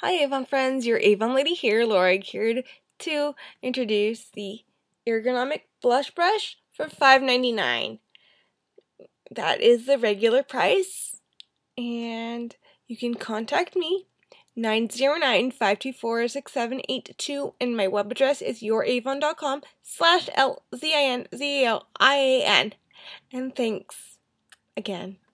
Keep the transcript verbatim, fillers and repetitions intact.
Hi Avon friends, your Avon lady here, Lorig, here to introduce the ergonomic blush brush for five ninety-nine. That is the regular price, and you can contact me nine zero nine, five two four, six seven eight two, and my web address is youravon.com slash L Z I N Z A L I A N. And thanks again.